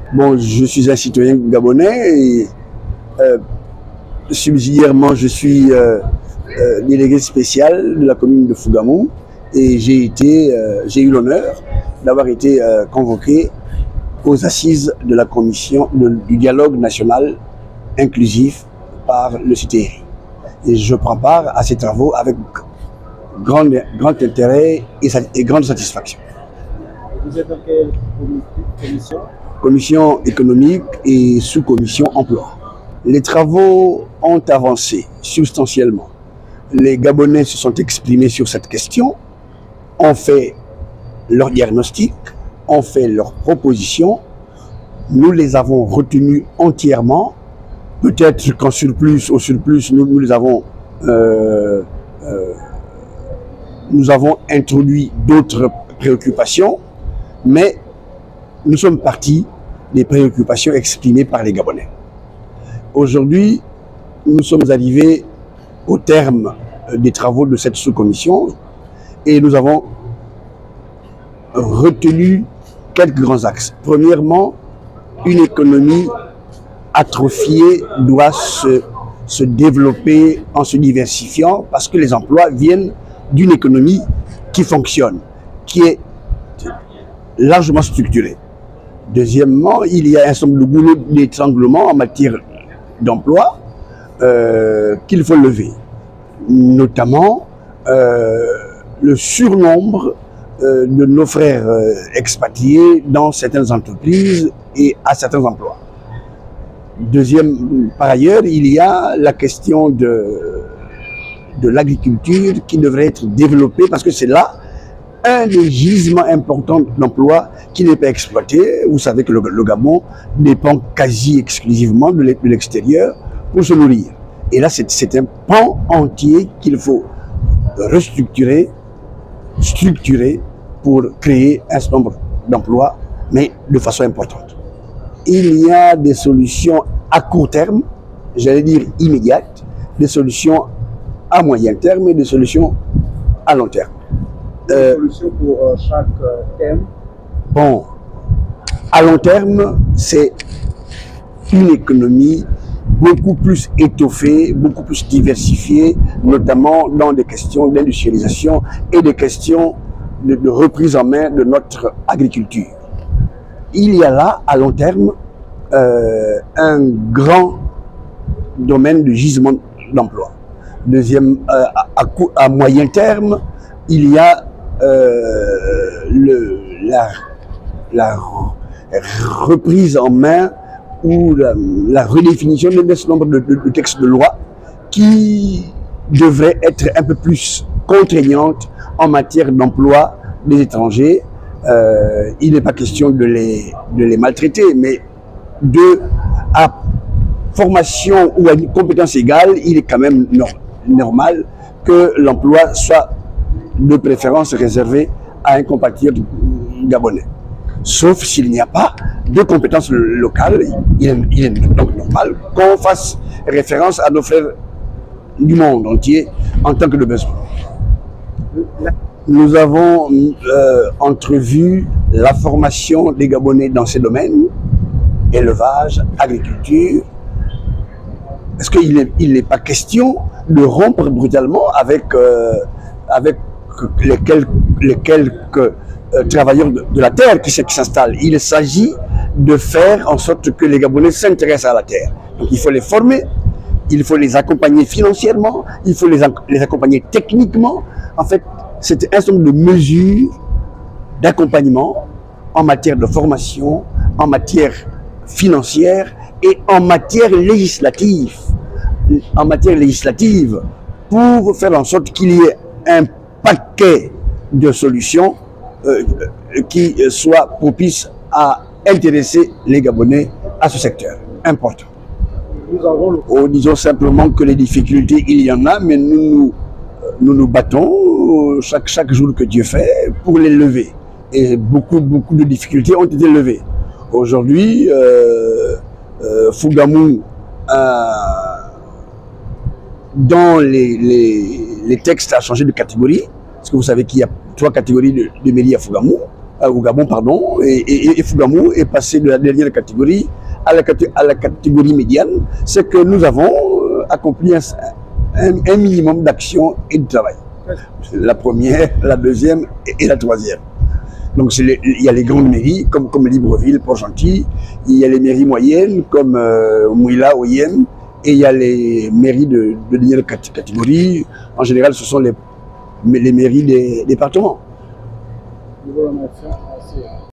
Bon, je suis un citoyen gabonais et subsidiairement, je suis délégué spécial de la commune de Fougamou et j'ai eu l'honneur d'avoir été convoqué aux assises de la commission du dialogue national inclusif par le CTRI. Et je prends part à ces travaux avec grand intérêt et grande satisfaction. Vous êtes dans quelle commission? Commission économique et sous-commission emploi. Les travaux ont avancé substantiellement. Les Gabonais se sont exprimés sur cette question, ont fait leur diagnostic, ont fait leurs propositions. Nous les avons retenues entièrement. Peut-être qu'en surplus, nous avons introduit d'autres préoccupations, mais nous sommes partis des préoccupations exprimées par les Gabonais. Aujourd'hui, nous sommes arrivés au terme des travaux de cette sous-commission et nous avons retenu quelques grands axes. Premièrement, une économie atrophiée doit se développer en se diversifiant parce que les emplois viennent d'une économie qui fonctionne, qui est largement structurée. Deuxièmement, il y a un certain nombre de boulots d'étranglement en matière d'emploi qu'il faut lever, notamment le surnombre de nos frères expatriés dans certaines entreprises et à certains emplois. Par ailleurs, il y a la question de l'agriculture qui devrait être développée parce que c'est là un des gisements importants d'emplois qui n'est pas exploité. Vous savez que le Gabon dépend quasi exclusivement de l'extérieur pour se nourrir. Et là, c'est un pan entier qu'il faut restructurer, structurer pour créer un certain nombre d'emplois, mais de façon importante. Il y a des solutions à court terme, j'allais dire immédiates, des solutions à moyen terme et des solutions à long terme. Des solutions pour chaque thème? Bon, à long terme, c'est une économie beaucoup plus étoffée, beaucoup plus diversifiée, notamment dans des questions d'industrialisation et des questions de reprise en main de notre agriculture. Il y a là, à long terme, un grand domaine de gisement d'emploi. Deuxième, à moyen terme, il y a la reprise en main ou la redéfinition d'un certain nombre de textes de loi qui devraient être un peu plus contraignantes en matière d'emploi des étrangers. Il n'est pas question de les maltraiter, mais à formation ou à une compétence égale, il est quand même normal que l'emploi soit de préférence réservé à un compatriote gabonais. Sauf s'il n'y a pas de compétences locales, il est donc normal qu'on fasse référence à nos frères du monde entier en tant que de besoin. Nous avons entrevu la formation des Gabonais dans ces domaines, élevage, agriculture. Est-ce qu'il n'est pas question de rompre brutalement avec les quelques travailleurs de la terre qui s'installent? Il s'agit de faire en sorte que les Gabonais s'intéressent à la terre. Donc il faut les former, il faut les accompagner financièrement, il faut les accompagner techniquement. En fait, c'est un certain nombre de mesures d'accompagnement en matière de formation, en matière financière et en matière législative. En matière législative, pour faire en sorte qu'il y ait un paquet de solutions qui soient propices à intéresser les Gabonais à ce secteur important. Disons simplement que les difficultés, il y en a, mais nous nous battons chaque jour que Dieu fait pour les lever. Et beaucoup de difficultés ont été levées. Aujourd'hui, Fougamou, dans les textes, a changé de catégorie. Parce que vous savez qu'il y a 3 catégories de mairies à Fougamou. au Gabon, pardon, et Fougamou est passé de la dernière catégorie à la catégorie médiane. C'est que nous avons accompli un minimum d'action et de travail. La première, la deuxième et la troisième. Donc il y a les grandes mairies comme Libreville, Port-Gentil, il y a les mairies moyennes comme Mouila, Oyem, et il y a les mairies de dernière catégorie. En général, ce sont les mairies des départements.